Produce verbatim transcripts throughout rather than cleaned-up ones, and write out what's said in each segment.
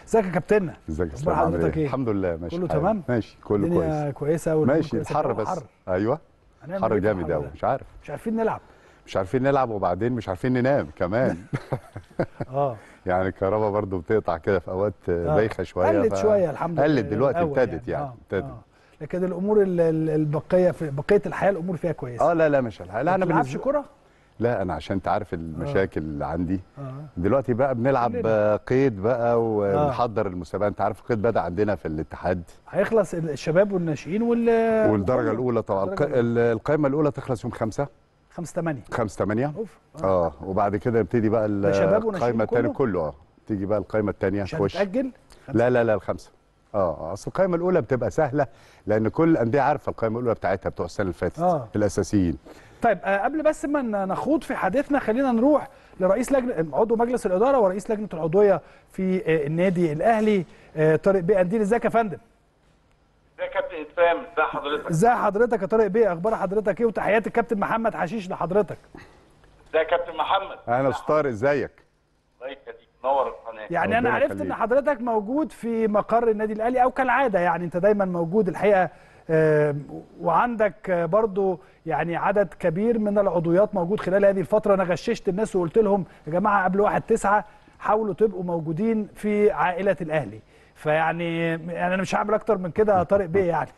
ازيك يا كابتننا؟ ازيك يا استاذ عامل ايه؟ الحمد لله ماشي كله تمام؟ ماشي كله كويس. الدنيا كويسه قوي ماشي. الحر بس حر. ايوه حر جامد قوي مش عارف مش عارفين نلعب مش عارفين نلعب وبعدين مش عارفين ننام كمان. اه يعني الكهرباء برضو بتقطع كده في اوقات بايخه شويه. قلت ف... شويه الحمد لله. قلت دلوقتي ابتدت يعني, يعني. ابتدت آه. آه. لكن الامور البقيه في بقيه الحياه الامور فيها كويسه. اه لا لا مش الحياه. لا انا ما بنلعبش كوره؟ لا انا عشان انت عارف المشاكل آه. اللي عندي آه. دلوقتي بقى بنلعب كلنا. قيد بقى وبنحضر آه. المسابقه. انت عارف القيد بدا عندنا في الاتحاد هيخلص الشباب والناشئين وال والدرجه الاولى طبعا. القائمه الاولى تخلص يوم خمسة خمسة ثمانية خمسة ثمانية اه وبعد كده يبتدي بقى القائمه الثانيه كله اه تيجي بقى القائمه الثانيه تخش. هتتاجل؟ لا لا لا الخمسه اه اصل القائمه الاولى بتبقى سهله لان كل الانديه عارفه القائمه الاولى بتاعتها بتوع السنه اللي فاتت آه. الاساسيين. طيب آه قبل بس ما نخوض في حديثنا خلينا نروح لرئيس لجنه عضو مجلس الاداره ورئيس لجنه العضويه في آه النادي الاهلي آه طارق بيه قنديل. ازيك يا فندم؟ ازيك يا كابتن اسلام؟ ازي حضرتك؟ ازي حضرتك يا طارق بيه؟ اخبار حضرتك ايه؟ وتحياتي الكابتن محمد حشيش لحضرتك. ازيك يا كابتن محمد؟ اهلا استاذ طارق ازيك؟ الله يخليك منور القناه. يعني انا عرفت ان حضرتك موجود في مقر النادي الاهلي او كالعاده يعني انت دايما موجود الحقيقه آه وعندك آه برضو يعني عدد كبير من العضويات موجود خلال هذه الفتره. انا غششت الناس وقلت لهم يا جماعه قبل واحد تسعة حاولوا تبقوا موجودين في عائله الاهلي. فيعني يعني انا مش هعمل اكتر من كده يا طارق بيه يعني.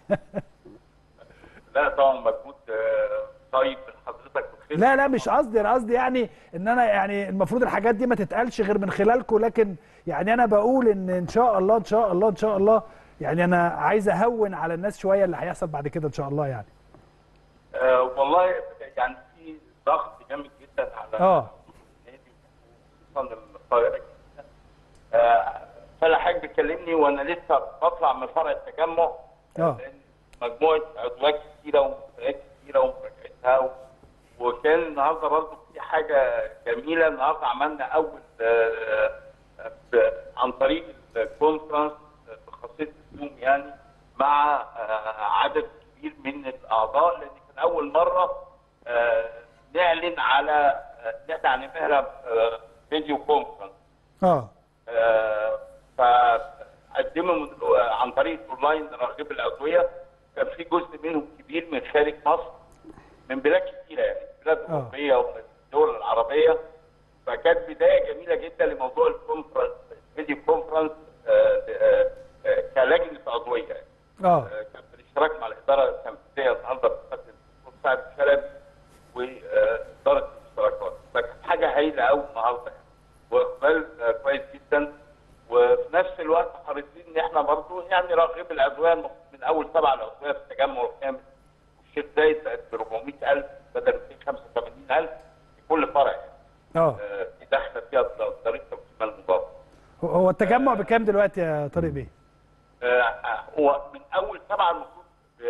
لا طبعا مجهود طيب من حضرتك. لا لا مش قصدي، انا قصدي يعني ان انا يعني المفروض الحاجات دي ما تتقالش غير من خلالكم، لكن يعني انا بقول ان ان شاء الله ان شاء الله ان شاء الله يعني انا عايز اهون على الناس شويه اللي هيحصل بعد كده ان شاء الله يعني. أه والله يعني في ضغط جامد جدا على اه النادي خصوصا القاهره. أه فلا حاجه بتكلمني وانا لسه بطلع من فرع التجمع. اه مجموعه عضويات كتيره ومسابقات كتيره ومراجعتها، وكان النهارده برضه في حاجه جميله. النهارده عملنا اول آه عن طريق الكونفرنس بخاصيه الزوم يعني مع آه عدد كبير من الاعضاء، لان كان اول مره آه نعلن على نحن هنعملها آه فيديو كونفرنس. اه فقدموا عن طريق اونلاين راغب الادويه. كان في جزء منهم كبير من خارج مصر من بلاد كثيره يعني بلاد اوروبيه ومن الدول العربيه. فكانت بدايه جميله جدا لموضوع الكونفرنس فيديو كونفرنس كلجنه عضويه يعني. اه كان بالاشتراك مع الاداره التنفيذيه النهارده بتاعت الدكتور سعد شلبي واداره الاشتراكات. فكانت حاجه هايله قوي النهارده يعني. واقبال كويس جدا، وفي نفس الوقت حريصين ان احنا برضه يعني راغب الادويه من اول سبعه الادويه في التجمع الخامس والشيخ زايد بقت ب أربعمائة ألف بدل مئتين وخمسة وثمانين ألف في كل فرع يعني. اه دي داخله فيها طريقه تقسيم المضاف. هو التجمع بكام دلوقتي يا طارق بيه؟ آه هو من اول سبعه المفروض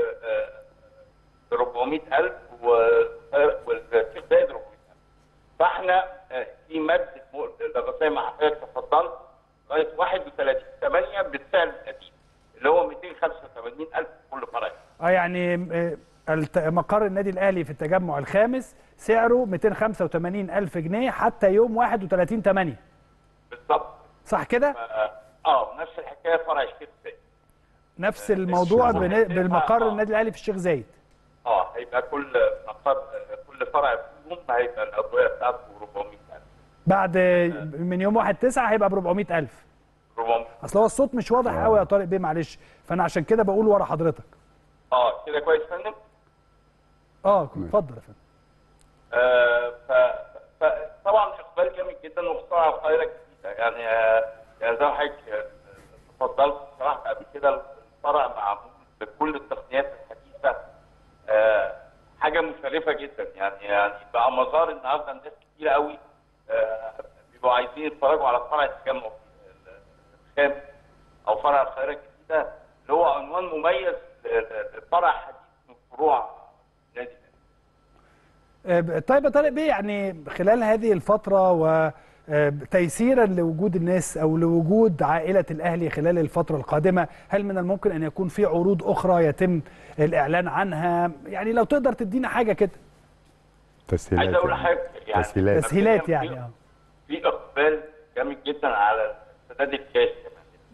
ب أربعمائة ألف والشيخ زايد أربعمائة ألف. فاحنا في ماده زي ما حضرتك تفضلت لغايه واحد وثلاثين ثمانية بالسعر القديم اللي هو مئتين وخمسة وثمانين ألف في كل فرع. اه يعني مقر النادي الاهلي في التجمع الخامس سعره مئتين وخمسة وثمانين ألف جنيه حتى يوم واحد وثلاثين ثمانية. بالظبط. صح كده؟ اه نفس الحكايه فرع الشيخ زايد. نفس الموضوع بالمقر النادي الاهلي في الشيخ زايد. اه هيبقى كل مقر كل فرع فيهم هيبقى الادويه بتاعته أربعمائة ألف. بعد من يوم واحد تسعة هيبقى ب أربعمائة ألف. أربعمائة. اصل هو الصوت مش واضح قوي يا طارق بيه معلش، فانا عشان كده بقول ورا حضرتك. اه كده كويس يا فندم؟ اه اتفضل يا فندم. آه فطبعا اقبال جامد جدا وخصوصا القاهره الجديده يعني آه يعني زي ما حضرتك اتفضلت بصراحه قبل كده الفرع معمول بكل التقنيات الحديثه. آه حاجه مشرفه جدا يعني يعني بقى مزار النهارده الناس كتير قوي آه بيبقوا عايزين يتفرجوا على فرع التجمع الخامس او فرع القاهره الجديده اللي هو عنوان مميز لفرع حديث من فروع النادي. طيب يا طارق بيه يعني خلال هذه الفتره وتيسيرا لوجود الناس او لوجود عائله الاهلي خلال الفتره القادمه، هل من الممكن ان يكون في عروض اخرى يتم الاعلان عنها؟ يعني لو تقدر تدينا حاجه كده. تسهيلات. عايز اقول حاجه يعني تسهيلات تسهيلات يعني اه في اقبال جامد جدا على سداد الكاش كمان.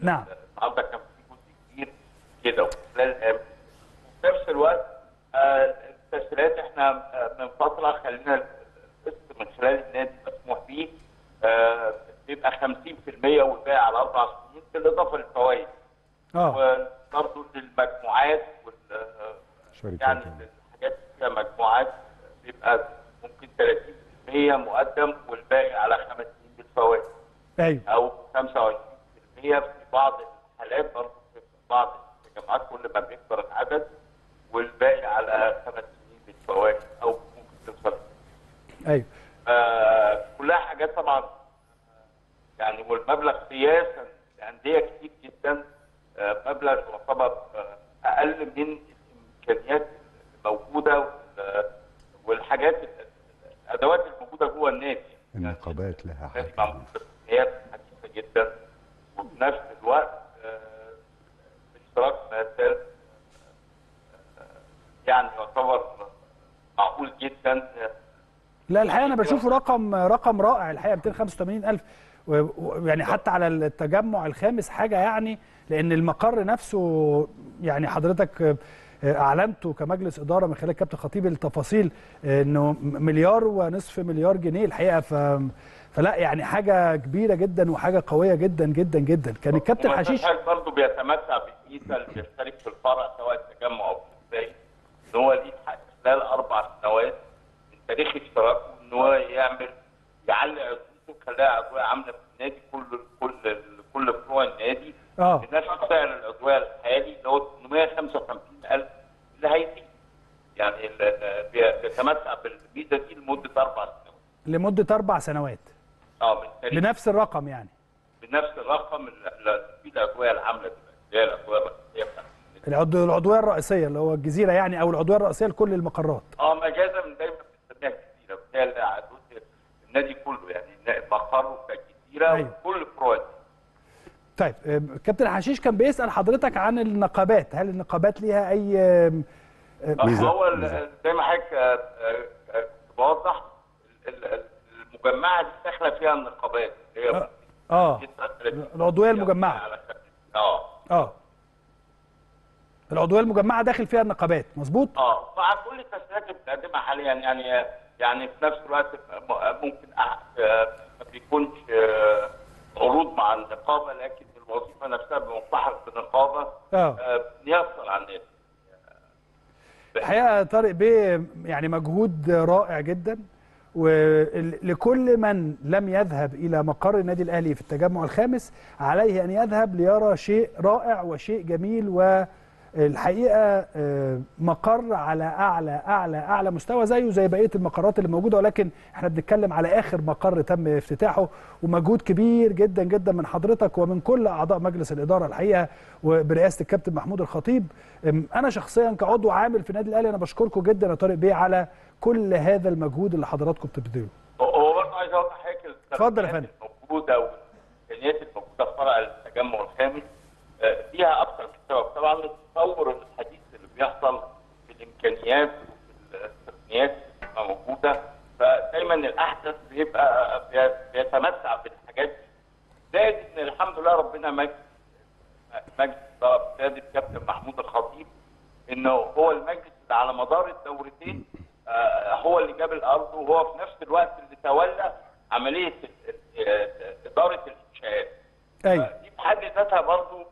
نعم. النهارده كان في جزء كبير كده وخلال الامن. في نفس الوقت التسهيلات احنا من فتره خلينا القسط من خلال النادي مسموح به بيبقى خمسين في المية والباقي على اربع سنين بالاضافه للفوائد. اه وبرضه للمجموعات وال يعني الحاجات فيها مجموعات بيبقى ممكن ثلاثين في المية مقدم والباقي على خمس سنين بالفوائد. ايوه. او خمسة وعشرين في المية في بعض الحالات برضه في بعض الجامعات كل ما بيكبر العدد والباقي على خمس سنين بالفوائد او ممكن توصل. ايوه. آه كلها حاجات طبعا يعني والمبلغ قياسا لانديه كتير جدا آه مبلغ يعتبر آه اقل من الامكانيات الموجوده والحاجات الادوات الموجوده جوه النادي. النقابات لها حاجه امكانيات حديثه جدا وفي نفس الوقت آه اشتراك مادات يعني يعتبر معقول جدا. لا الحقيقه انا بشوفه رقم رقم رائع الحقيقه مئتين وخمسة وثمانين ألف يعني حتى على التجمع الخامس حاجه يعني لان المقر نفسه يعني حضرتك اعلنته كمجلس اداره من خلال كابتن خطيب التفاصيل انه مليار ونصف مليار جنيه الحقيقه ف فلا يعني حاجه كبيره جدا وحاجه قويه جدا جدا جدا. كان الكابتن حشيش برضه بيتمتع بالميزه اللي بيشترك في الفرع سواء التجمع او الازاي ان هو ليه خلال اربع سنوات من تاريخ اشتراكه ان هو يعمل يعلق عضويته كلاعب عضويه عامله في النادي كل كل كل فروع النادي اه بنفس سعر العضويه الحالي اللي هو ثمانمائة وخمسة وخمسين ألف اللي هيزيد يعني بيتمتع بالميزه دي لمده اربع سنوات. لمده اربع سنوات. اه من تاريخ بنفس الرقم يعني. بنفس الرقم اللي في العضويه العامله اللي هي العضويه الرئيسيه بتاعت العضو العضويه الرئيسيه اللي هو الجزيره يعني او العضويه الرئيسيه لكل المقرات. اه مجازا من دايما بنسميها الجزيره هي عضويه النادي كله يعني مقره كجزيره أيوة. وكل فروع. طيب كابتن حشيش كان بيسال حضرتك عن النقابات، هل النقابات ليها اي ميزه؟ هو زي ما حضرتك بوضح المجمعه دي داخله فيها النقابات اللي هي اه العضويه المجمعه. اه اه العضويه المجمعه داخل فيها النقابات مظبوط؟ اه مع كل التسهيلات اللي بتقدمها حاليا يعني يعني في نفس الوقت ممكن ما بيكونش عروض مع النقابه لكن الوظيفه نفسها بملتحق بالنقابه اه بيحصل على الناس. الحقيقه طارق بيه يعني مجهود رائع جدا ولكل من لم يذهب الى مقر النادي الاهلي في التجمع الخامس عليه ان يذهب ليرى شيء رائع وشيء جميل والحقيقه مقر على اعلى اعلى اعلى مستوى زيه زي بقيه المقرات اللي موجوده ولكن احنا بنتكلم على اخر مقر تم افتتاحه ومجهود كبير جدا جدا من حضرتك ومن كل اعضاء مجلس الاداره الحقيقه وبرئاسه الكابتن محمود الخطيب. انا شخصيا كعضو عامل في النادي الاهلي انا بشكركم جدا يا طارق بيه على كل هذا المجهود اللي حضراتكم بتبذلوه. هو برضه عايز اوضح حاجه اتفضل يا فندم. الموجوده والامكانيات الموجوده في فرع التجمع الخامس فيها اكثر من سبب. طبعا التطور الحديث اللي بيحصل في الامكانيات وفي التقنيات اللي موجوده فدايما الاحدث بيبقى بيتمتع بالحاجات دي. زائد ان الحمد لله ربنا مجد مجد بقياده الكابتن محمود الخطيب انه هو المجلس اللي على مدار الدورتين هو اللي جاب الارض وهو في نفس الوقت اللي تولى عمليه اداره الانشاءات. ايوه دي في حد ذاتها برضه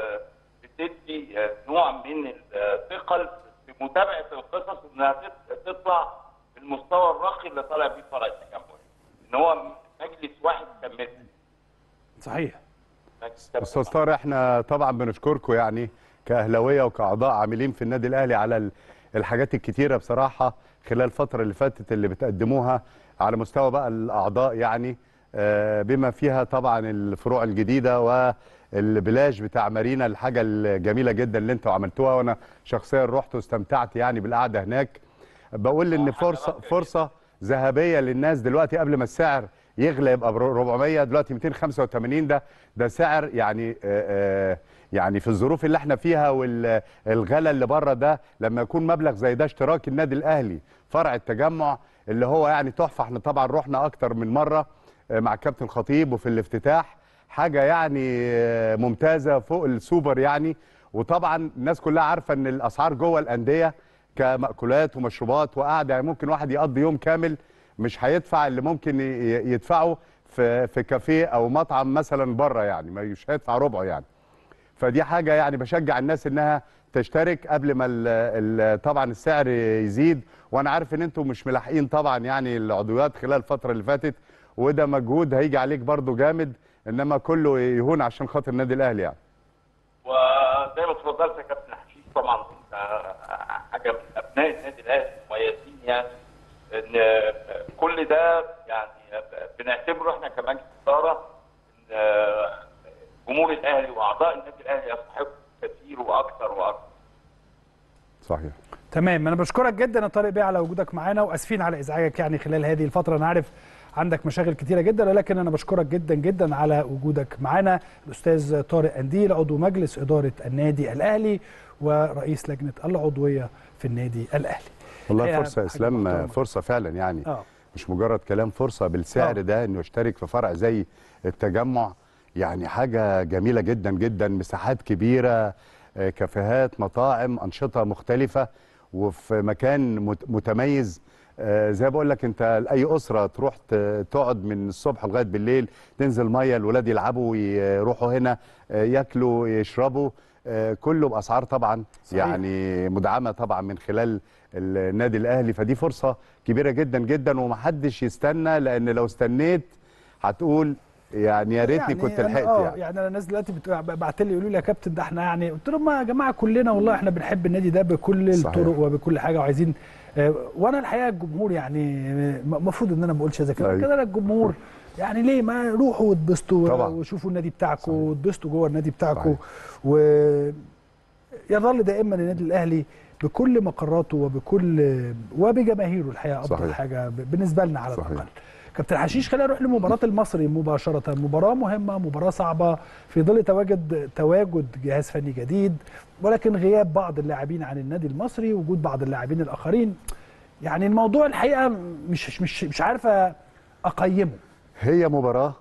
بتدي نوع من الثقل في متابعه القصص وانها تطلع بالمستوى الراقي اللي طالع بيه فرع التجمع. ان هو مجلس واحد كمل. صحيح. استاذ طارق احنا طبعا بنشكركم يعني كاهلاويه وكاعضاء عاملين في النادي الاهلي على الحاجات الكتيره بصراحه خلال الفتره اللي فاتت اللي بتقدموها على مستوى بقى الاعضاء يعني بما فيها طبعا الفروع الجديده والبلاج بتاع مارينا الحاجه الجميله جدا اللي انتوا عملتوها وانا شخصيا رحت واستمتعت يعني بالقعده هناك. بقول ان فرصه فرصه ذهبيه للناس دلوقتي قبل ما السعر يغلى يبقى ب أربعمائة دلوقتي مئتين وخمسة وثمانين ده ده سعر يعني آآ يعني في الظروف اللي احنا فيها والغلا اللي بره ده لما يكون مبلغ زي ده اشتراك النادي الاهلي فرع التجمع اللي هو يعني تحفه. احنا طبعا رحنا اكتر من مره مع كابتن خطيب وفي الافتتاح حاجه يعني ممتازه فوق السوبر يعني. وطبعا الناس كلها عارفه ان الاسعار جوه الانديه كمأكولات ومشروبات وقعده، يعني ممكن واحد يقضي يوم كامل مش هيدفع اللي ممكن يدفعه في في كافيه او مطعم مثلا بره، يعني مش هيدفع ربعه يعني. فدي حاجه يعني بشجع الناس انها تشترك قبل ما ال ال طبعا السعر يزيد. وانا عارف ان انتم مش ملاحقين طبعا يعني العضويات خلال الفتره اللي فاتت، وده مجهود هيجي عليك برضو جامد، انما كله يهون عشان خاطر النادي الاهلي يعني. وزي ما اتفضلت يا كابتن حشيش، طبعا انت حاجه من ابناء النادي الاهلي المميزين، يعني ان كل ده يعني بنعتبره احنا كمجلس اداره ان جمهور الاهلي واعضاء النادي الاهلي يستحقوا كثير واكثر واكثر. صحيح. تمام، انا بشكرك جدا يا طارق بيه على وجودك معانا، واسفين على ازعاجك يعني خلال هذه الفتره، انا عارف عندك مشاغل كتيره جدا، ولكن انا بشكرك جدا جدا على وجودك معانا. الاستاذ طارق قنديل عضو مجلس اداره النادي الاهلي ورئيس لجنه العضويه في النادي الاهلي. والله فرصه يا اسلام، فرصه فعلا يعني آه. مش مجرد كلام، فرصه بالسعر آه. ده انه يشترك في فرع زي التجمع، يعني حاجه جميله جدا جدا، مساحات كبيره، كافيهات، مطاعم، انشطه مختلفه، وفي مكان متميز. زي بقول لك انت اي اسره تروح تقعد من الصبح لغايه بالليل، تنزل ميه، الولاد يلعبوا، يروحوا هنا ياكلوا يشربوا، كله باسعار طبعا صحيح. يعني مدعمه طبعا من خلال النادي الاهلي. فدي فرصه كبيره جدا جدا، ومحدش يستنى، لان لو استنيت هتقول يعني يا ريتني يعني كنت لحقت. اه يعني يعني انا الناس دلوقتي بعت لي يقولوا لي يا كابتن ده احنا يعني، قلت لهم يا جماعه كلنا والله احنا بنحب النادي ده بكل صحيح. الطرق وبكل حاجه، وعايزين آه وانا الحقيقه الجمهور يعني المفروض ان انا ما اقولش زي كده كده، الجمهور يعني ليه ما روحوا واتبسطوا وشوفوا النادي بتاعكم واتبسطوا جوه النادي بتاعكم، ويظل دائما النادي الاهلي بكل مقراته وبكل وبجماهيره الحقيقه افضل صحيح. حاجه بالنسبه لنا على الاقل. كابتن حشيش، خلينا نروح لمباراه المصري مباشره، مباراه مهمه، مباراه صعبه في ظل تواجد تواجد جهاز فني جديد، ولكن غياب بعض اللاعبين عن النادي المصري، وجود بعض اللاعبين الاخرين. يعني الموضوع الحقيقه مش مش مش عارفه اقيمه. هي مباراه،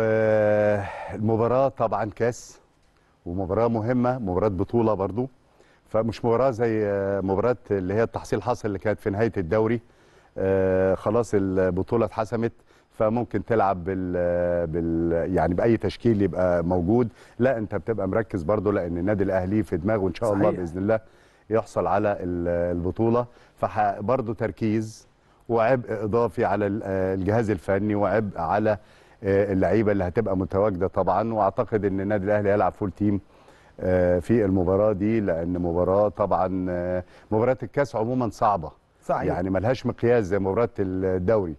والمباراه طبعا كاس، ومباراه مهمه، مباراه بطوله برضو، فمش مباراه زي مباراه اللي هي التحصيل حاصل اللي كانت في نهايه الدوري. آه خلاص البطوله اتحسمت، فممكن تلعب بال, بال يعني باي تشكيل يبقى موجود. لا، انت بتبقى مركز برضو، لان النادي الاهلي في دماغه ان شاء صحيح. الله باذن الله يحصل على البطوله، فبرضو تركيز وعبء اضافي على الجهاز الفني، وعبء على اللعيبه اللي هتبقى متواجده طبعا. واعتقد ان النادي الاهلي هيلعب فول تيم في المباراه دي، لان مباراه طبعا مباراه الكاس عموما صعبه صحيح. يعني ملهاش مقياس زي مباراه الدوري.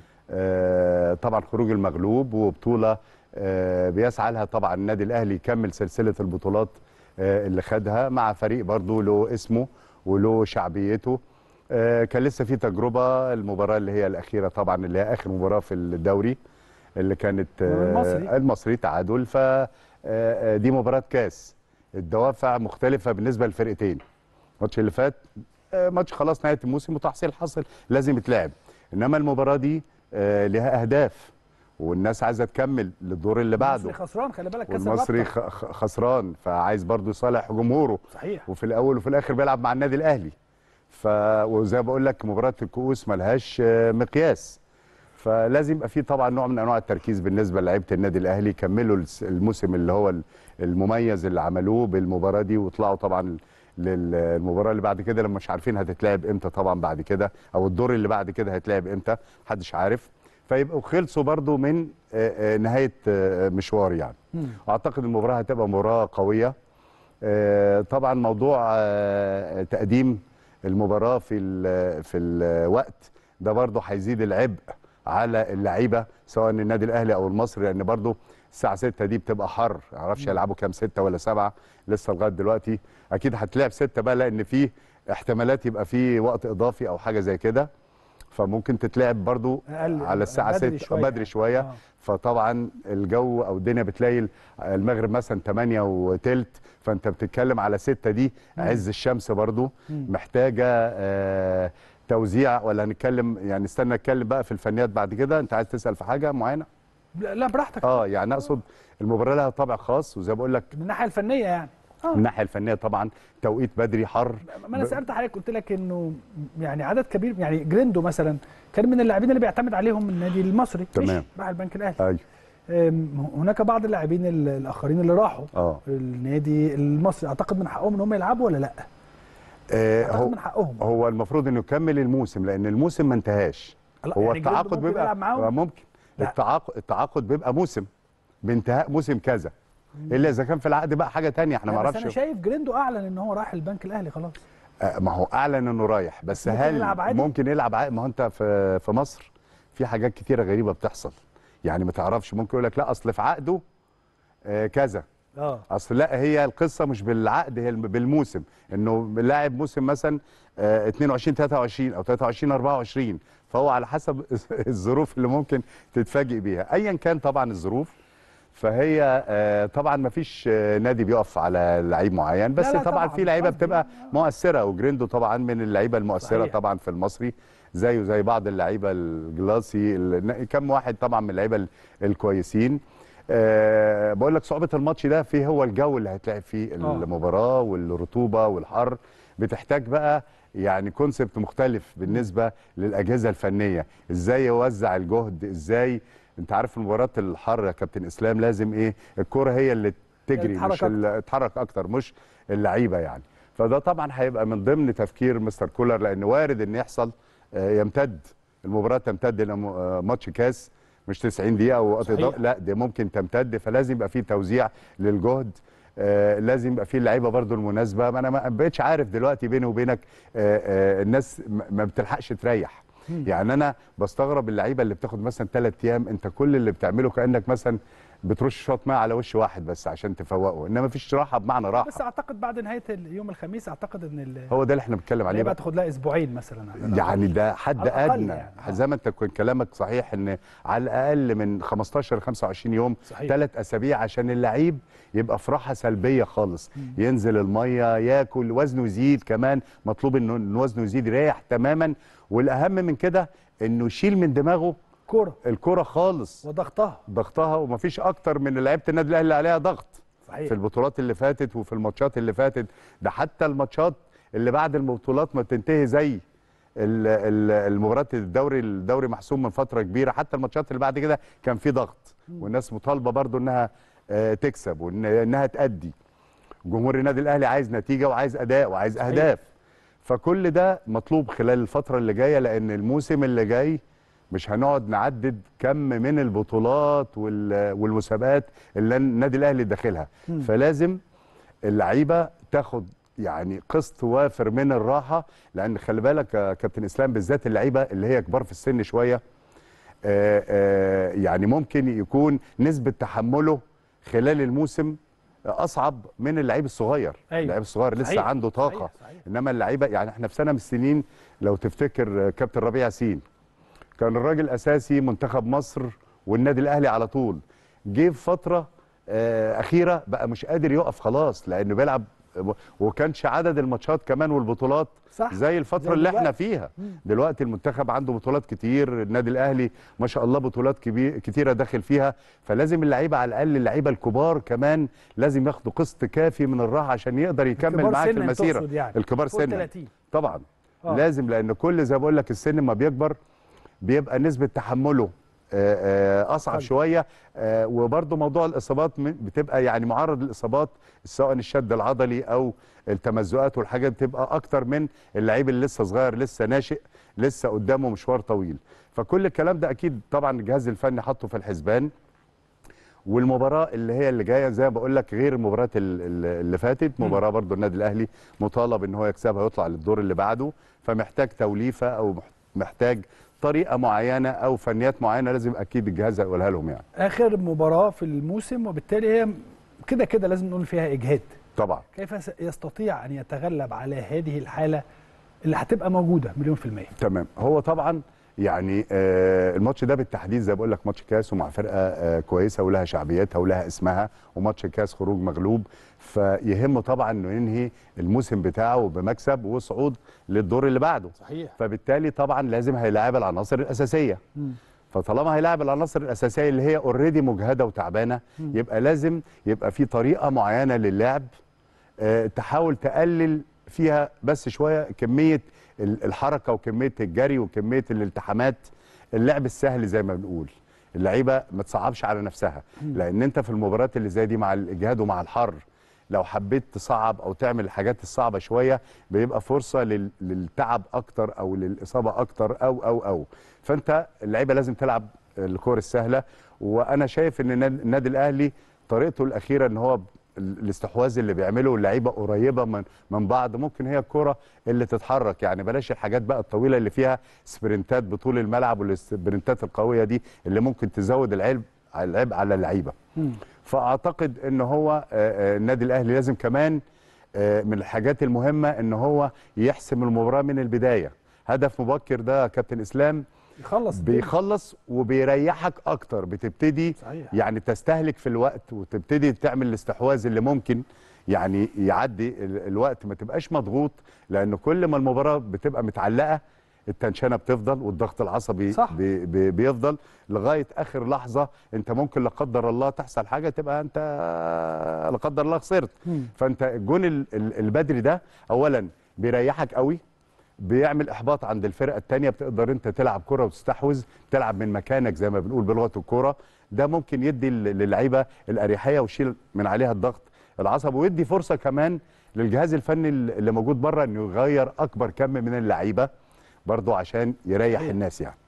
آه طبعا خروج المغلوب، وبطوله آه بيسعى لها طبعا النادي الاهلي يكمل سلسله البطولات آه اللي خدها مع فريق برضو له اسمه وله شعبيته. آه كان لسه في تجربه، المباراه اللي هي الاخيره طبعا اللي هي اخر مباراه في الدوري اللي كانت آه المصري المصري تعادل، فدي مباراه كاس، الدوافع مختلفه بالنسبه للفرقتين. الماتش اللي فات ماتش خلاص نهايه الموسم وتحصيل حاصل لازم يتلعب، انما المباراه دي آه لها اهداف، والناس عايزه تكمل للدور اللي بعده. المصري خسران، خلي بالك كاس المصري خسران، فعايز برضه يصالح جمهوره صحيح. وفي الاول وفي الاخر بيلعب مع النادي الاهلي، ف وزي ما بقول لك مباراه الكؤوس ملهاش مقياس، فلازم يبقى في طبعا نوع من انواع التركيز بالنسبه للاعيبه النادي الاهلي، يكملوا الموسم اللي هو المميز اللي عملوه بالمباراه دي، ويطلعوا طبعا للمباراه اللي بعد كده، لما مش عارفين هتتلعب امتى طبعا بعد كده، او الدور اللي بعد كده هيتلعب امتى محدش عارف، فيبقوا خلصوا برضو من نهايه مشوار يعني. مم. واعتقد المباراه هتبقى مباراه قويه. طبعا موضوع تقديم المباراه في في الوقت ده برضو هيزيد العبء على اللعيبه، سواء النادي الاهلي او المصري، لان برضو الساعه ستة دي بتبقى حر، ما اعرفش يلعبوا كام، ستة ولا سبعة لسه لغايه دلوقتي، اكيد هتلعب ستة بقى، لان في احتمالات يبقى في وقت اضافي او حاجه زي كده، فممكن تتلعب برضو على الساعه ستة بدري شويه, بدري شوية. آه. فطبعا الجو او الدنيا بتلاقي المغرب مثلا تمانية وتلت، فانت بتتكلم على ستة دي عز الشمس برضو مم. محتاجه آه توزيع، ولا هنتكلم يعني استنى نتكلم بقى في الفنيات بعد كده. انت عايز تسال في حاجه معينه؟ لا براحتك. اه يعني اقصد المباراه لها طابع خاص، وزي ما بقول لك من الناحيه الفنيه يعني من الناحيه الفنيه طبعا توقيت بدري حر. ما انا سالت حضرتك قلت لك انه يعني عدد كبير، يعني جريندو مثلا كان من اللاعبين اللي بيعتمد عليهم النادي المصري، تمام، راح البنك الاهلي. ايوه. هناك بعض اللاعبين الاخرين اللي راحوا اه النادي المصري، اعتقد من حقهم ان هم يلعبوا ولا لا؟ آه اعتقد هو من حقهم. هو المفروض انه يكمل الموسم لان الموسم ما انتهاش. هو يعني التعاقد بيبقى ممكن لا. التعاقد التعاقد بيبقى موسم بانتهاء موسم كذا، الا اذا كان في العقد بقى حاجه ثانيه احنا ما نعرفش. بس انا شايف جريندو اعلن ان هو راح البنك الاهلي خلاص. آه ما هو اعلن انه رايح، بس ممكن هل يلعب عادي؟ ممكن يلعب عادي؟ ما هو انت في في مصر في حاجات كتيره غريبه بتحصل، يعني ما تعرفش. ممكن يقول لك لا اصل في عقده آه كذا، اه اصل لا هي القصه مش بالعقد، هي بالموسم، انه لاعب موسم مثلا آه اتنين وعشرين تلاتة وعشرين او تلاتة وعشرين اربعة وعشرين، فهو على حسب الظروف اللي ممكن تتفاجئ بيها ايا كان طبعا الظروف. فهي آه طبعا ما فيش آه نادي بيقف على لعيب معين، بس لا لا طبعا, طبعاً في لعيبه بتبقى مؤثره، وجريندو طبعا من اللعيبه المؤثره صحيح. طبعا في المصري، زيه زي بعض اللعيبه الجلاسي، كم واحد طبعا من اللعيبه الكويسين. أه بقول لك صعوبه الماتش ده فيه هو الجو اللي هتلاقي فيه المباراه والرطوبه والحر، بتحتاج بقى يعني كونسبت مختلف بالنسبه للاجهزه الفنيه، ازاي يوزع الجهد، ازاي انت عارف المباريات الحر يا كابتن اسلام لازم ايه الكره هي اللي تجري، يعني مش اللي تتحرك اكتر مش اللعيبه يعني. فده طبعا هيبقى من ضمن تفكير مستر كولر، لان وارد ان يحصل يمتد المباراه، تمتد الى ماتش كاس مش تسعين دقيقه او لا دي ممكن تمتد، فلازم يبقى فيه توزيع للجهد. آه لازم يبقى فيه اللعيبه برضو المناسبه. ما انا ما بقتش عارف دلوقتي بيني وبينك آه آه الناس ما بتلحقش تريح. يعني انا بستغرب اللعيبه اللي بتاخد مثلا ثلاث ايام، انت كل اللي بتعمله كانك مثلا بترش شوط ماء على وش واحد بس عشان تفوقه، انما مفيش راحه بمعنى راحه. بس اعتقد بعد نهايه يوم الخميس اعتقد ان هو ده اللي احنا بنتكلم عليه بقى، تاخد لها اسبوعين مثلا يعني ده حد ادنى يعني. زي ما انت كنت كلامك صحيح، ان على الاقل من خمستاشر ل خمسة وعشرين يوم، ثلاث اسابيع عشان اللعيب يبقى في راحه سلبيه خالص. مم. ينزل الميه، ياكل، وزنه يزيد، كمان مطلوب انه وزنه يزيد، يريح تماما، والاهم من كده انه يشيل من دماغه كوره الكوره خالص وضغطها ضغطها ومفيش اكتر من لعيبه النادي الاهلي اللي عليها ضغط. صحيح. في البطولات اللي فاتت وفي الماتشات اللي فاتت، ده حتى الماتشات اللي بعد البطولات ما بتنتهي زي المباريات الدوري الدوري محسوم من فتره كبيره، حتى الماتشات اللي بعد كده كان في ضغط، والناس مطالبه برضو انها تكسب وانها تأدي. جمهور النادي الاهلي عايز نتيجه وعايز اداء وعايز اهداف. فكل ده مطلوب خلال الفتره اللي جايه، لان الموسم اللي جاي مش هنقعد نعدد كم من البطولات والمسابقات اللي النادي الاهلي داخلها. فلازم اللعيبه تاخد يعني قسط وافر من الراحه، لان خلي بالك يا كابتن اسلام بالذات اللعيبه اللي هي كبار في السن شويه، آآ آآ يعني ممكن يكون نسبه تحمله خلال الموسم اصعب من اللعيب الصغير. أيوة. اللعيب الصغير لسه صحيح. عنده طاقه. صحيح. صحيح. انما اللعيبه يعني احنا في سنه من السنين لو تفتكر كابتن ربيع ياسين كان الراجل اساسي منتخب مصر والنادي الاهلي على طول، جه في فتره آه اخيره بقى مش قادر يقف خلاص لانه بيلعب، وكانش عدد الماتشات كمان والبطولات صح. زي الفتره زي اللي دلوقتي. احنا فيها مم. دلوقتي المنتخب عنده بطولات كتير، النادي الاهلي ما شاء الله بطولات كبير كتيره داخل فيها، فلازم اللعيبه على الاقل اللعيبه الكبار كمان لازم ياخدوا قسط كافي من الراحه عشان يقدر يكمل معاك في المسيره. يعني. الكبار سنا طبعا أوه. لازم، لان كل زي ما بقول لك السن ما بيكبر بيبقى نسبه تحمله اصعب حل. شويه، وبرده موضوع الاصابات بتبقى يعني معرض للاصابات سواء الشد العضلي او التمزقات والحاجات بتبقى اكتر من اللعيب اللي لسه صغير لسه ناشئ لسه قدامه مشوار طويل. فكل الكلام ده اكيد طبعا الجهاز الفني حطه في الحسبان. والمباراه اللي هي اللي جايه زي ما بقول لك غير المباريات اللي فاتت، مباراه برده النادي الاهلي مطالب ان هو يكسبها ويطلع للدور اللي بعده، فمحتاج توليفه او محتاج طريقه معينه او فنيات معينه لازم اكيد الجهاز هيقولها لهم. يعني اخر مباراه في الموسم وبالتالي هي كده كده لازم نقول فيها اجهاد طبعا. كيف يستطيع ان يتغلب على هذه الحاله اللي هتبقى موجوده مليون في الميه؟ تمام. هو طبعا يعني آه الماتش ده بالتحديد زي ما بقول لك ماتش كاس ومع فرقه آه كويسه ولها شعبيتها ولها اسمها، وماتش كاس خروج مغلوب، فيهمه طبعا انه ينهي الموسم بتاعه بمكسب وصعود للدور اللي بعده. صحيح. فبالتالي طبعا لازم هيلاعب العناصر الاساسيه. م. فطالما هيلاعب العناصر الاساسيه اللي هي اوريدي مجهده وتعبانه، يبقى لازم يبقى في طريقه معينه للعب أه تحاول تقلل فيها بس شويه كميه الحركه وكميه الجري وكميه الالتحامات، اللعب السهل زي ما بنقول. اللعيبه ما تصعبش على نفسها، لان انت في المباريات اللي زي دي مع الاجهاد ومع الحر لو حبيت تصعب او تعمل الحاجات الصعبه شويه بيبقى فرصه للتعب اكتر او للاصابه اكتر او او او فانت اللعيبه لازم تلعب الكور السهله. وانا شايف ان النادي الاهلي طريقته الاخيره ان هو الاستحواذ اللي بيعمله اللعيبه قريبه من من بعض، ممكن هي الكره اللي تتحرك، يعني بلاش الحاجات بقى الطويله اللي فيها سبرنتات بطول الملعب والسبرنتات القويه دي اللي ممكن تزود العلب العبء على اللعيبه. فاعتقد ان هو النادي الاهلي لازم كمان من الحاجات المهمه ان هو يحسم المباراه من البدايه. هدف مبكر ده كابتن اسلام يخلص بيخلص وبيريحك اكتر، بتبتدي صحيح. يعني تستهلك في الوقت وتبتدي تعمل الاستحواذ اللي ممكن يعني يعدي الوقت، ما تبقاش مضغوط، لان كل ما المباراه بتبقى متعلقه التنشنه بتفضل والضغط العصبي بي بي بيفضل لغايه اخر لحظه. انت ممكن لا قدر الله تحصل حاجه تبقى انت لا قدر الله خسرت. فانت الجون البدري ده اولا بيريحك قوي، بيعمل احباط عند الفرقه الثانيه، بتقدر انت تلعب كره وتستحوذ، تلعب من مكانك زي ما بنقول بلغه الكوره. ده ممكن يدي للعيبه الاريحيه ويشيل من عليها الضغط العصبي، ويدي فرصه كمان للجهاز الفني اللي موجود بره انه يغير اكبر كم من اللعيبه برضه عشان يريح أيه. الناس يعني.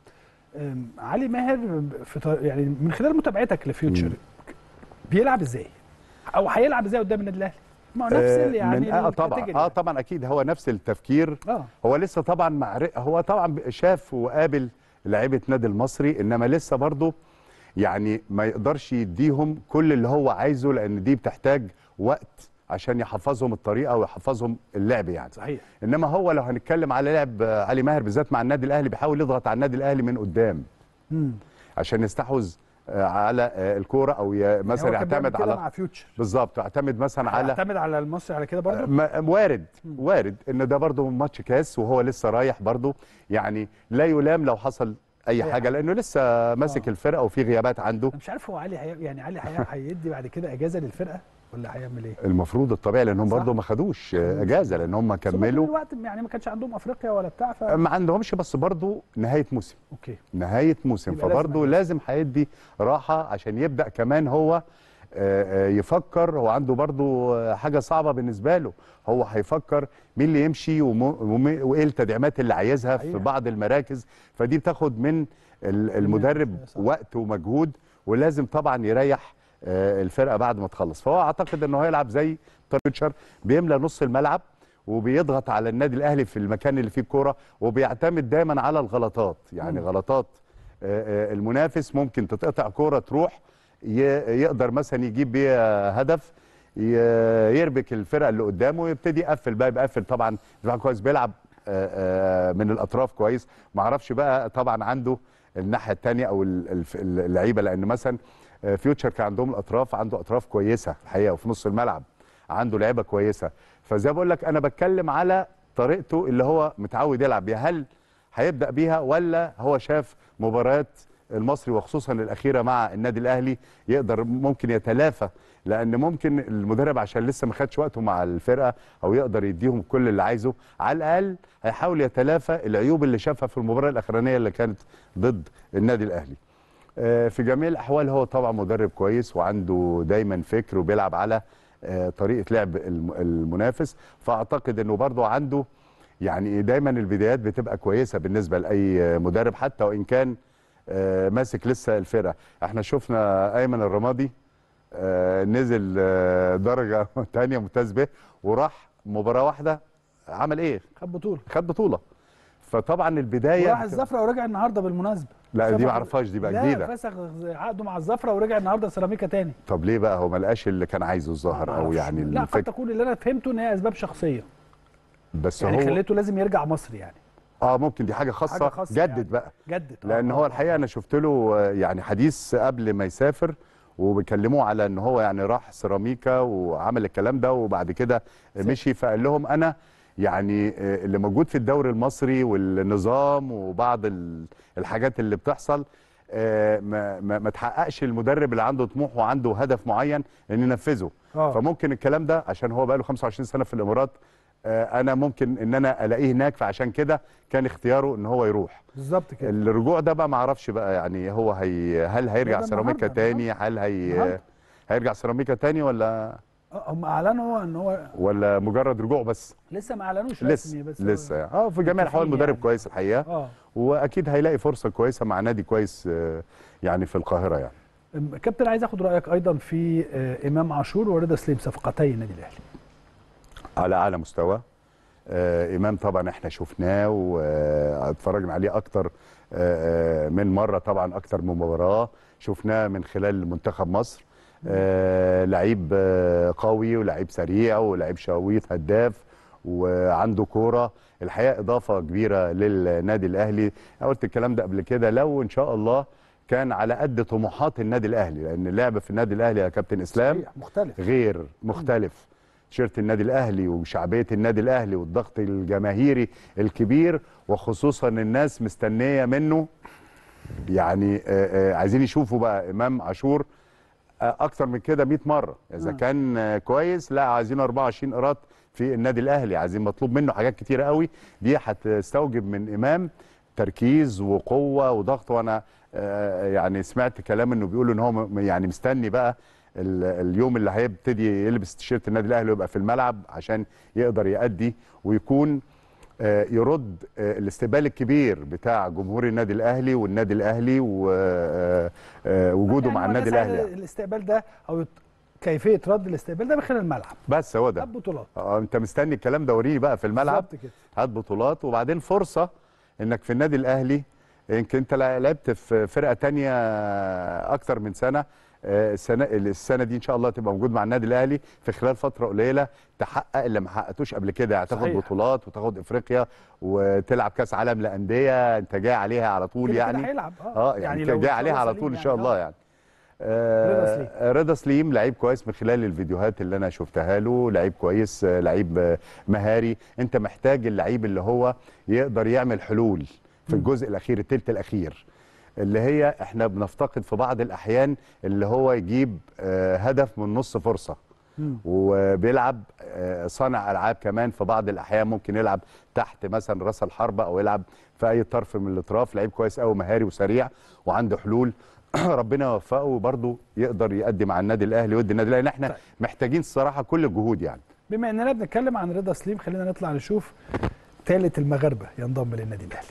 علي ماهر في يعني من خلال متابعتك لفيوتشر بيلعب ازاي؟ او هيلعب ازاي قدام النادي الاهلي؟ ما هو نفس آه يعني اه طبعا اه طبعا اكيد هو نفس التفكير. آه. هو لسه طبعا مع هو طبعا شاف وقابل لعيبه نادي المصري، انما لسه برضه يعني ما يقدرش يديهم كل اللي هو عايزه، لان دي بتحتاج وقت عشان يحفظهم الطريقه ويحفظهم اللعب يعني. صحيح. انما هو لو هنتكلم على لعب علي ماهر بالذات مع النادي الاهلي بيحاول يضغط على النادي الاهلي من قدام امم عشان يستحوذ على الكوره، او مثلا يعني يعتمد على مع فيوتشر بالظبط، يعتمد مثلا على يعتمد على المصري على كده برضه. وارد مم. وارد ان ده برضه ماتش كاس وهو لسه رايح برضه، يعني لا يلام لو حصل اي حاجه لانه لسه ماسك آه. الفرقه وفي غيابات عنده. مش عارف هو علي هي... يعني علي هيدي بعد كده اجازه للفرقه ولا هيعمل ايه؟ المفروض الطبيعي لانهم برضه ما خدوش اجازه لان هم كملوا الوقت، يعني ما كانش عندهم افريقيا ولا بتاع ف... ما عندهمش، بس برضه نهايه موسم. اوكي نهايه موسم، فبرضه لازم هيدي راحه عشان يبدا كمان هو يفكر. هو عنده برضه حاجه صعبه بالنسبه له، هو هيفكر مين اللي يمشي وايه التدعيمات اللي عايزها في بعض المراكز، فدي بتاخد من المدرب وقت ومجهود، ولازم طبعا يريح الفرقه بعد ما تخلص. فهو اعتقد انه هيلعب زي فيوتشر، بيملى نص الملعب وبيضغط على النادي الاهلي في المكان اللي فيه الكوره، وبيعتمد دايما على الغلطات، يعني م. غلطات المنافس ممكن تتقطع كوره تروح يقدر مثلا يجيب بيها هدف يربك الفرقه اللي قدامه ويبتدي يقفل بقى، يقفل طبعا دفاع كويس، بيلعب من الاطراف كويس. ما اعرفش بقى طبعا عنده الناحيه الثانيه او اللعيبه، لان مثلا فيوتشر كان عندهم الاطراف، عنده اطراف كويسه الحقيقه، وفي نص الملعب عنده لعيبه كويسه. فزي بقول لك انا بتكلم على طريقته اللي هو متعود يلعب بيها، هل هيبدا بيها ولا هو شاف مباريات المصري وخصوصا الاخيره مع النادي الاهلي يقدر ممكن يتلافى، لان ممكن المدرب عشان لسه ما خدش وقته مع الفرقه او يقدر يديهم كل اللي عايزه، على الاقل هيحاول يتلافى العيوب اللي شافها في المباراه الاخرانيه اللي كانت ضد النادي الاهلي. في جميع الاحوال هو طبعا مدرب كويس وعنده دايما فكر وبيلعب على طريقه لعب المنافس، فاعتقد انه برضه عنده يعني دايما البدايات بتبقى كويسه بالنسبه لاي مدرب حتى وان كان ماسك لسه الفرقه. احنا شفنا ايمن الرمادي نزل درجه ثانيه ممتاز به وراح مباراه واحده عمل ايه؟ خد بطوله خد بطوله. فطبعا البدايه وراح الزفره ورجع النهارده بالمناسبه. لا دي ما اعرفهاش، دي بقى جديده. لا فسخ عقده مع الزفره ورجع النهارده سيراميكا تاني. طب ليه بقى؟ هو ما لقاش اللي كان عايزه الظاهر او يعني لا قد تكون اللي انا فهمته ان هي اسباب شخصيه بس يعني هو خليته لازم يرجع مصر يعني. اه ممكن دي حاجه خاصه, حاجة خاصة جدد يعني. بقى جدد لان آه هو آه الحقيقه انا شفت له يعني حديث قبل ما يسافر وبيكلموه على ان هو يعني راح سيراميكا وعمل الكلام ده وبعد كده مشي، فقال لهم انا يعني اللي موجود في الدوري المصري والنظام وبعض الحاجات اللي بتحصل آه ما, ما, ما تحققش المدرب اللي عنده طموح وعنده هدف معين ان ينفذه. آه. فممكن الكلام ده عشان هو بقى له خمسة وعشرين سنه في الامارات، آه انا ممكن ان انا الاقيه هناك، فعشان كده كان اختياره ان هو يروح. بالظبط كده. الرجوع ده بقى ما اعرفش بقى يعني هو هي هل هيرجع ده سيراميكا النهاردة- تاني، هل هي النهاردة. هيرجع سيراميكا تاني ولا آه، هم اعلنوا ان هو ولا مجرد رجوع بس؟ لسه ما اعلنوش لسه رسمي، بس لسه يعني. اه في جميع الأحوال مدرب يعني. كويس الحقيقه، اه واكيد هيلاقي فرصه كويسه مع نادي كويس آه، يعني في القاهره يعني. أم، كابتن عايز اخد رايك ايضا في آه، امام عاشور ورضا سليم، صفقتي النادي الاهلي. على اعلى مستوى. آه امام طبعا احنا شفناه واتفرجنا عليه اكتر آه من مره، طبعا اكتر من مباراه شفناه من خلال منتخب مصر. آه لعيب آه قوي ولعيب سريع ولعيب شويط هداف وعنده كوره، الحقيقه اضافه كبيره للنادي الاهلي. أنا قلت الكلام ده قبل كده، لو ان شاء الله كان على قد طموحات النادي الاهلي، لان اللعب في النادي الاهلي يا كابتن اسلام صحيح، مختلف غير مختلف. تيشيرت النادي الاهلي وشعبيه النادي الاهلي والضغط الجماهيري الكبير، وخصوصا الناس مستنيه منه يعني آآ آآ عايزين يشوفوا بقى امام عاشور اكتر من كده مئة مره. اذا م. كان كويس لا عايزين أربعة وعشرين قيراط في النادي الاهلي، عايزين مطلوب منه حاجات كتيره قوي، دي هتستوجب من امام تركيز وقوه وضغط. وانا يعني سمعت كلام انه بيقولوا ان هو يعني مستني بقى اليوم اللي هيبتدي يلبس تيشيرت النادي الاهلي ويبقى في الملعب عشان يقدر يأدي ويكون يرد الاستقبال الكبير بتاع جمهور النادي الاهلي والنادي الاهلي ووجوده يعني مع النادي الاهلي. يعني. الاستقبال ده او كيفيه رد الاستقبال ده من خلال الملعب بس هو ده. هات بطولات. اه انت مستني الكلام ده، وريني بقى في الملعب. بالظبط كده. هات بطولات وبعدين فرصه انك في النادي الاهلي. يمكن انت لعبت في فرقه ثانيه اكتر من سنه، السنه السنه دي ان شاء الله تبقى موجود مع النادي الاهلي في خلال فتره قليله تحقق اللي ما حققتوش قبل كده، يعني تاخد بطولات وتاخد افريقيا وتلعب كاس عالم للانديه، انت جاي عليها على طول كده يعني. كده هيلعب اه, آه يعني, يعني جاي عليها على طول ان شاء الله يعني. آه رضا سليم رضا سليم لعيب كويس من خلال الفيديوهات اللي انا شفتها له، لعيب كويس، لعيب مهاري. انت محتاج اللعيب اللي هو يقدر يعمل حلول في الجزء الاخير، الثلث الاخير، اللي هي احنا بنفتقد في بعض الاحيان اللي هو يجيب آه هدف من نص فرصه. مم. وبيلعب آه صانع العاب كمان في بعض الاحيان، ممكن يلعب تحت مثلا راس الحربه او يلعب في اي طرف من الاطراف. لعيب كويس قوي، مهاري وسريع وعنده حلول. ربنا يوفقه وبرضه يقدر يقدم مع النادي الاهلي ويدي النادي الاهلي. احنا طيب. محتاجين الصراحه كل الجهود يعني. بما اننا بنتكلم عن رضا سليم، خلينا نطلع نشوف ثالث المغاربه ينضم للنادي الاهلي.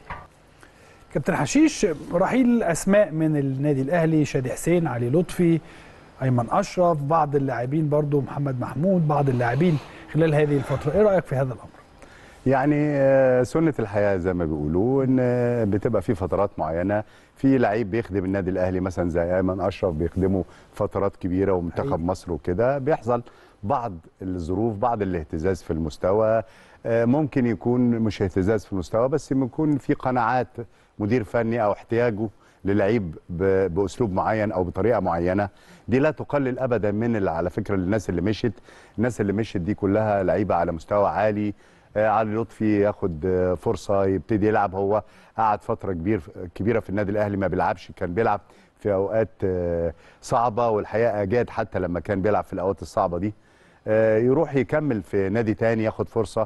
كابتن حشيش، رحيل اسماء من النادي الاهلي، شادي حسين، علي لطفي، ايمن اشرف، بعض اللاعبين برضو محمد محمود، بعض اللاعبين خلال هذه الفتره، ايه رايك في هذا الامر؟ يعني سنه الحياه زي ما بيقولوا، ان بتبقى في فترات معينه في لعيب بيخدم النادي الاهلي مثلا زي ايمن اشرف بيخدمه فترات كبيره ومنتخب مصر وكده، بيحصل بعض الظروف، بعض الاهتزاز في المستوى. ممكن يكون مش اهتزاز في المستوى، بس يكون في قناعات مدير فني او احتياجه للعيب باسلوب معين او بطريقه معينه. دي لا تقلل ابدا من على فكره الناس اللي مشت، الناس اللي مشت دي كلها لعيبه على مستوى عالي. علي لطفي ياخد فرصه يبتدي يلعب، هو قعد فتره كبير كبيره في النادي الاهلي ما بيلعبش، كان بيلعب في اوقات صعبه، والحقيقه جاد حتى لما كان بيلعب في الاوقات الصعبه دي يروح يكمل في نادي تاني ياخد فرصه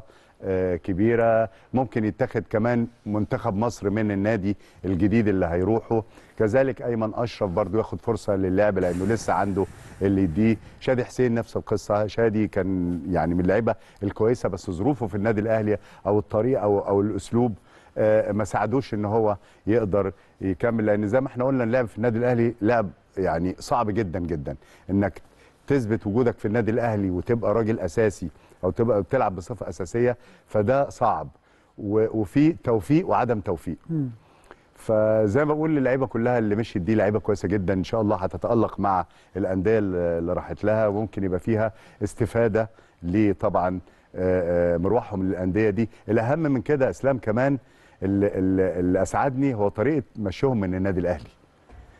كبيره. ممكن يتخذ كمان منتخب مصر من النادي الجديد اللي هيروحه. كذلك ايمن اشرف برضو ياخد فرصه للعب لانه لسه عنده اللي يديه. شادي حسين نفس القصه، شادي كان يعني من اللعيبه الكويسه، بس ظروفه في النادي الاهلي او الطريقه او او الاسلوب ما ساعدوش ان هو يقدر يكمل، لان زي ما احنا قلنا اللعب في النادي الاهلي لعب يعني صعب جدا جدا، انك تثبت وجودك في النادي الاهلي وتبقى راجل اساسي او تبقى بتلعب بصفه اساسيه، فده صعب وفي توفيق وعدم توفيق. م. فزي ما بقول اللعيبه كلها اللي مشيت دي لعيبه كويسه جدا، ان شاء الله هتتالق مع الانديه اللي راحت لها، وممكن يبقى فيها استفاده لطبعا مروحهم للانديه دي. الاهم من كده اسلام كمان اللي, اللي اسعدني هو طريقه مشيهم من النادي الاهلي.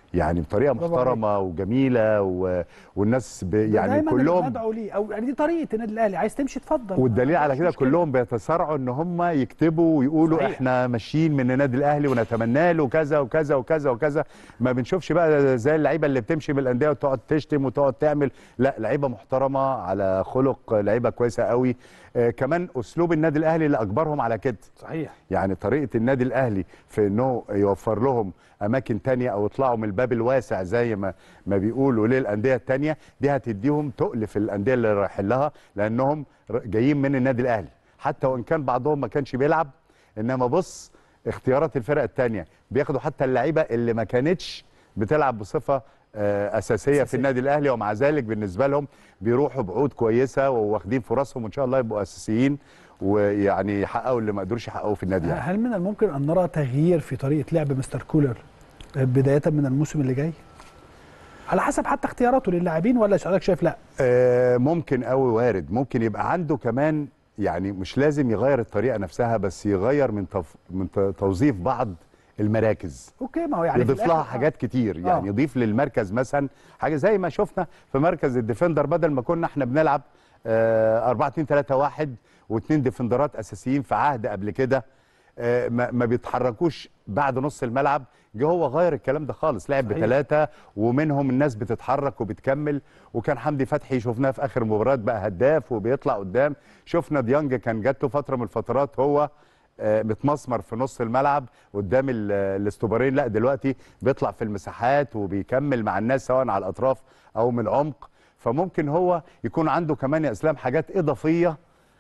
يعني بطريقه محترمه وجميله و... والناس ب... يعني كلهم بدعوا ليه، او يعني دي طريقه النادي الاهلي، عايز تمشي اتفضل. والدليل على كده كلهم بيتسارعوا ان هم يكتبوا ويقولوا صحيح. احنا ماشيين من النادي الاهلي ونتمنى له كذا وكذا وكذا وكذا. ما بنشوفش بقى زي اللعيبه اللي بتمشي من الانديه وتقعد تشتم وتقعد تعمل، لا لعيبه محترمه على خلق، لعيبه كويسه قوي. آه كمان اسلوب النادي الاهلي اللي اجبرهم على كده صحيح. يعني طريقه النادي الاهلي في انه يوفر لهم اماكن تانية او يطلعوا من الباب الواسع زي ما ما بيقولوا للانديه التانية، دي هتديهم تقل في الانديه اللي رايحين لها، لانهم جايين من النادي الاهلي حتى وان كان بعضهم ما كانش بيلعب. انما بص اختيارات الفرق التانية بياخدوا حتى اللعيبه اللي ما كانتش بتلعب بصفه اساسيه أساسي. في النادي الاهلي، ومع ذلك بالنسبه لهم بيروحوا بعود كويسه وواخدين فرصهم وان شاء الله يبقوا اساسيين ويعني يحققوا اللي ما قدروش يحققوه في النادي. يعني. هل من الممكن ان نرى تغيير في طريقه لعب مستر كولر بدايه من الموسم اللي جاي على حسب حتى اختياراته للاعبين، ولا حضرتك شايف لا؟ آه ممكن قوي، وارد. ممكن يبقى عنده كمان، يعني مش لازم يغير الطريقه نفسها، بس يغير من تف... من توظيف بعض المراكز. اوكي، ما هو يعني يضيف لها حاجات كتير. يعني آه. يضيف للمركز مثلا حاجه زي ما شفنا في مركز الديفندر، بدل ما كنا احنا بنلعب آه أربعة اتنين تلاتة واحد واثنين ديفندرات اساسيين في عهد قبل كده آه ما, ما بيتحركوش بعد نص الملعب، جه هو غير الكلام ده خالص، لعب بثلاثه ومنهم الناس بتتحرك وبتكمل. وكان حمدي فتحي شفناه في اخر مباراه بقى هداف وبيطلع قدام. شفنا ديانج كان جات له فتره من الفترات هو آه متمسمر في نص الملعب قدام الاستوبرين، لا دلوقتي بيطلع في المساحات وبيكمل مع الناس سواء على الاطراف او من العمق. فممكن هو يكون عنده كمان يا اسلام حاجات اضافيه،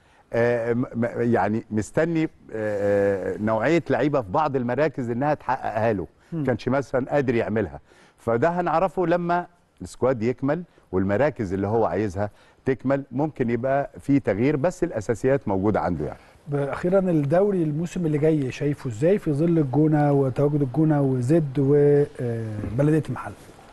آه يعني مستني آه نوعيه لعيبه في بعض المراكز انها تحققها له، كانش مثلا قادر يعملها. فده هنعرفه لما السكواد يكمل والمراكز اللي هو عايزها تكمل، ممكن يبقى في تغيير، بس الاساسيات موجوده عنده. يعني اخيرا الدوري الموسم اللي جاي شايفه ازاي في ظل الجونه وتواجد الجونه وزد وبلديه المحله؟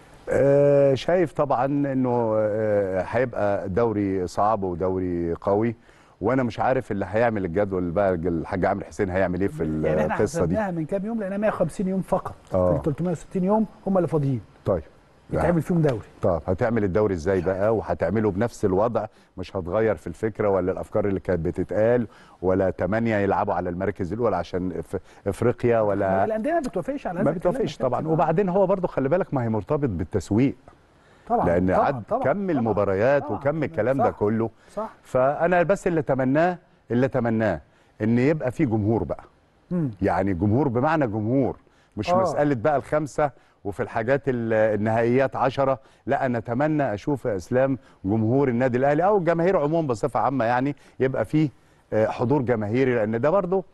آه شايف طبعا انه هيبقى آه دوري صعب ودوري قوي، وانا مش عارف اللي هيعمل الجدول بقى الحاج عامر حسين هيعمل ايه في القصه يعني دي. احنا حسبناها من كام يوم لانها مية وخمسين يوم فقط. اه ثلاثمية وستين يوم هم اللي فاضيين. طيب يتعمل فيهم دوري. طب هتعمل الدوري ازاي بقى؟ وهتعمله بنفس الوضع، مش هتغير في الفكره ولا الافكار اللي كانت بتتقال، ولا ثمانيه يلعبوا على المراكز الاولى عشان افريقيا، ولا الانديه ما بتوافقش على هذا. ما بتوافقش طبعا. وبعدين هو برضه خلي بالك ما هي مرتبط بالتسويق طبعا، لان طبعا عد طبعا كم المباريات وكم الكلام ده كله. صح. فانا بس اللي اتمناه اللي اتمناه ان يبقى في جمهور بقى. مم. يعني جمهور بمعنى جمهور، مش أوه. مساله بقى الخمسه وفي الحاجات النهائيات عشرة. لا انا اتمنى اشوف يا اسلام جمهور النادي الاهلي او الجماهير عموما بصفه عامه، يعني يبقى فيه حضور جماهيري، لان ده برضه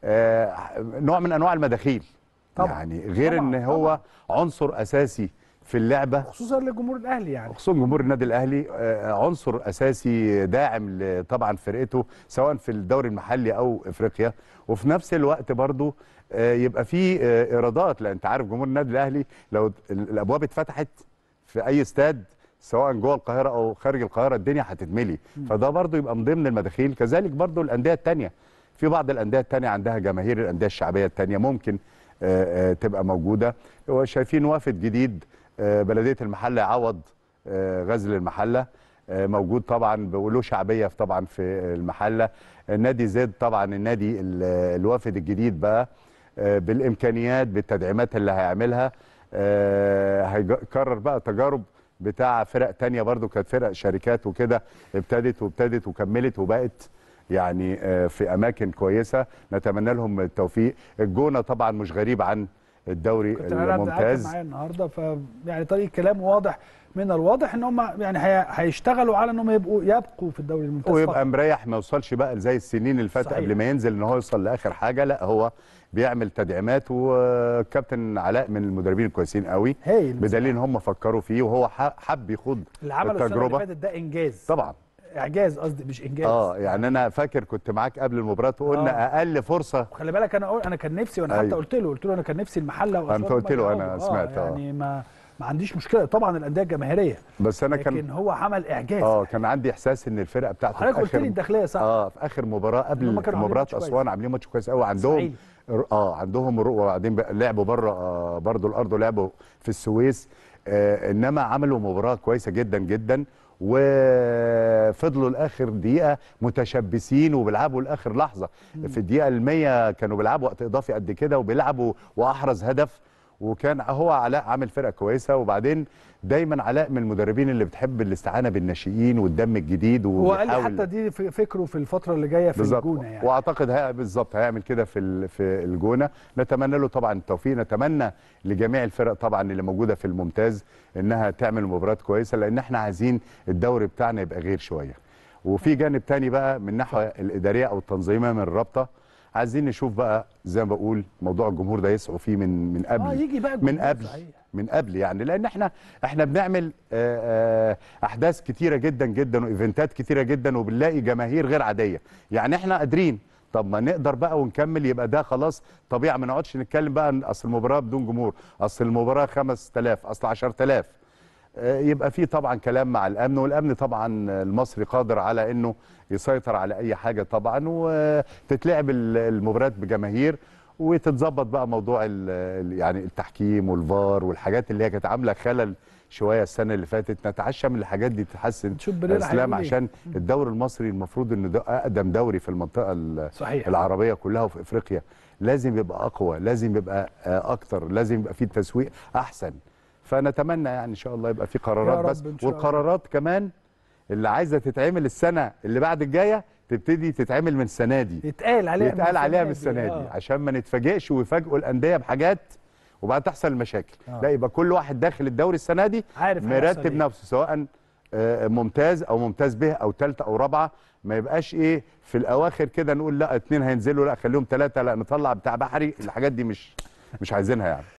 نوع من انواع المداخيل طبعا. يعني غير طبعا. ان هو طبعا. عنصر اساسي في اللعبه، خصوصا لجمهور الاهلي، يعني خصوصا جمهور النادي الاهلي عنصر اساسي داعم طبعا فرقته سواء في الدوري المحلي او افريقيا. وفي نفس الوقت برضه يبقى في ايرادات، لان انت عارف جمهور النادي الاهلي لو الابواب اتفتحت في اي استاد سواء جوه القاهره او خارج القاهره الدنيا هتتملي، فده برضه يبقى من ضمن المداخيل. كذلك برضه الانديه الثانيه، في بعض الانديه الثانيه عندها جماهير، الانديه الشعبيه الثانيه ممكن تبقى موجوده. وشايفين وافد جديد بلديه المحله يعوض غزل المحله، موجود طبعا وله شعبيه طبعا في المحله. نادي زد طبعا النادي الوافد الجديد بقى بالامكانيات بالتدعيمات اللي هيعملها هيكرر بقى تجارب بتاع فرق تانية برضو كانت فرق شركات وكده، ابتدت وابتدت وكملت وبقت يعني في اماكن كويسه، نتمنى لهم التوفيق. الجونه طبعا مش غريب عن الدوري الممتاز معايا النهارده، ف يعني طريق كلام واضح من الواضح ان هم يعني هيشتغلوا على انهم يبقوا يبقوا في الدوري الممتاز ويبقى فقط. مريح، ما يوصلش بقى زي السنين اللي فاتت قبل ما ينزل ان هو يوصل لاخر حاجه. لا هو بيعمل تدعيمات، وكابتن علاء من المدربين الكويسين قوي، بدليل ان هم فكروا فيه وهو حب يخوض التجربه. السنه اللي فاتت ده انجاز طبعا، اعجاز قصدي مش انجاز. اه يعني انا فاكر كنت معاك قبل المباراه وقلنا آه. اقل فرصه. خلي بالك انا انا كان نفسي، وانا حتى قلت له قلت له انا كان نفسي المحله واسوان. انت قلت له انا سمعت اه يعني ما ما عنديش مشكله طبعا الانديه الجماهيريه، بس انا كان لكن هو عمل اعجاز. اه كان عندي احساس ان الفرقه بتاعته حضرتك قلت لي الداخليه صح؟ اه في اخر مباراه قبل مباراه اسوان عاملين ماتش كويس قوي عندهم صحيح. اه عندهم وبعدين لعبوا بره آه برضو الارض لعبوا في السويس، آه انما عملوا مباراه كويسه جدا جدا وفضلوا لاخر دقيقه متشبثين وبيلعبوا لاخر لحظه. مم. في الدقيقه المية كانوا بيلعبوا وقت اضافي قد كده وبيلعبوا واحرز هدف، وكان هو علاء عامل فرقه كويسه. وبعدين دايما علاء من المدربين اللي بتحب الاستعانه بالناشئين والدم الجديد، وقال لي حتى دي فكره في الفتره اللي جايه في الجونه يعني، واعتقد ها بالظبط هيعمل كده في في الجونه. نتمنى له طبعا التوفيق، نتمنى لجميع الفرق طبعا اللي موجوده في الممتاز انها تعمل مباريات كويسه، لان احنا عايزين الدوري بتاعنا يبقى غير شويه. وفي جانب تاني بقى من الناحيه الاداريه او التنظيميه من الرابطه، عايزين نشوف بقى زي ما بقول موضوع الجمهور ده يسعوا فيه من من قبل اه يجي بقى من قبل صحيح. من قبل يعني، لان احنا احنا بنعمل آآ آآ احداث كتيره جدا جدا وايفنتات كتيره جدا وبنلاقي جماهير غير عاديه، يعني احنا قادرين طب ما نقدر بقى ونكمل، يبقى ده خلاص طبيعي، ما نقعدش نتكلم بقى اصل المباراه بدون جمهور، اصل المباراه خمسة آلاف، اصل عشرة آلاف. يبقى في طبعا كلام مع الامن، والامن طبعا المصري قادر على انه يسيطر على اي حاجه طبعا، وتتلعب المباريات بجماهير وتتظبط بقى موضوع يعني التحكيم والفار والحاجات اللي هي كانت عامله خلل شويه السنه اللي فاتت. نتعشى من الحاجات دي تتحسن اسلام، عشان الدوري المصري المفروض انه ده اقدم دوري في المنطقه صحيح. العربيه كلها وفي افريقيا، لازم يبقى اقوى، لازم يبقى اكتر، لازم يبقى فيه التسويق احسن. فنتمنى يعني ان شاء الله يبقى في قرارات، بس والقرارات كمان اللي عايزه تتعمل السنه اللي بعد الجايه تبتدي تتعمل من السنه دي، يتقال عليها يتقال عليها من السنه دي، آه. عشان ما نتفاجئش ويفاجئوا الانديه بحاجات وبعد تحصل المشاكل. آه. لا، يبقى كل واحد داخل الدوري السنه دي عارف مرتب نفسه، سواء ممتاز او ممتاز به او ثالثه او رابعه، ما يبقاش ايه في الاواخر كده نقول لا اتنين هينزلوا، لا خليهم ثلاثه، لا نطلع بتاع بحري، الحاجات دي مش مش عايزينها يعني.